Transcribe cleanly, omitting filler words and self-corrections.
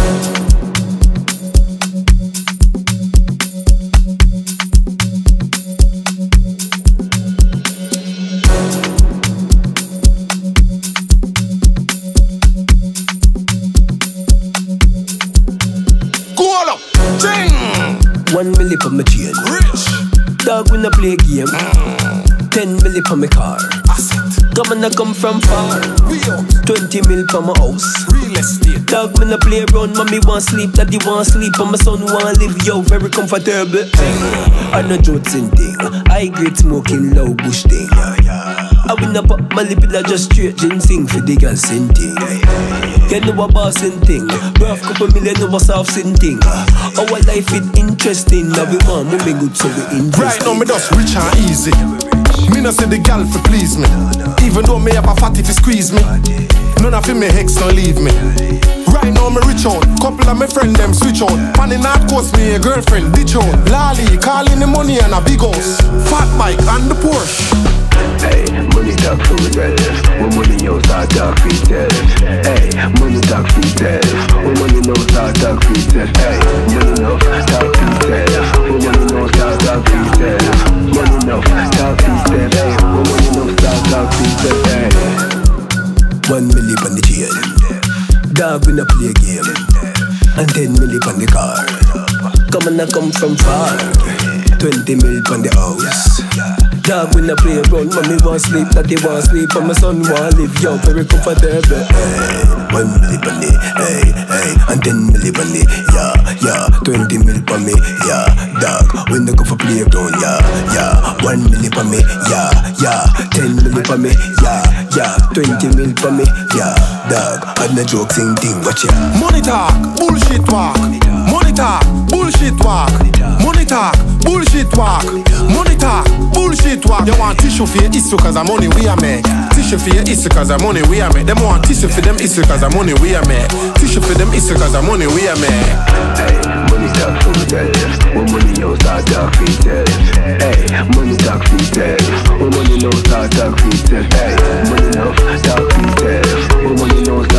$1 million for my chain. Rich. Dog when I play a game. 10 million for my car. Asset. Come and I come from far. Real. 20 mil for my house. Real estate. Dog when I play around, mommy want sleep, daddy want sleep, and my son want live, yo, very comfortable. I no joking thing. I great smoking low bush thing. I win up my lip, I just straight ginseng for the girl sin thing. You know a boss in thing. Rough couple million over soft sin thing. Our life is interesting. Now we want me good so we interesting. Right now me just rich and easy. Me no say the gal for please me. Even though me have a fat if you squeeze me. None of me hex don't leave me. Right now me rich out. Couple of my friend them switch out. Man in Northcoast me a girlfriend ditch out. Laa Lee calling the money and a big house. Fat bike and the Porsche. Hey, money talk for reserves. When money knows how to talk for itself. Hey, money talk for itself. When money knows how to talk for itself. Hey, money knows how to talk for itself. When money knows how to talk for itself. Money knows how to talk for itself. Hey, when money knows how to talk for itself. Hey. $1 million on the chain. Dog when I play a game. And 10 million on the car. Come and I come from far. 20 mil on the house. Dog when I play around, mommy want sleep, daddy want sleep, and my son want live, yo, very comfortable. Hey, $1 million on me, hey, and 10 million on me, yeah, 20 mil on me, yeah, dog. When I go for play around, yeah, 1 million on me, yeah, 10 million on me, yeah, 20 mil on me, yeah, dog. I'm not joking thing, watch ya. Money talk, bullshit walk. Money talk, bullshit walk. Money talk, bullshit walk. Money talk, bullshit walk. You want tissue for your issue cause the money we a make. Tissue for your issue cause the money we a make. Them want tissue for them issue cause the money we a make. Tissue for them issue cause the money we a make. Hey, money talk for itself. When money knows how to talk for itself. Hey, money talk for itself. When money knows how to talk for itself. Hey, money knows how to talk for itself. When money knows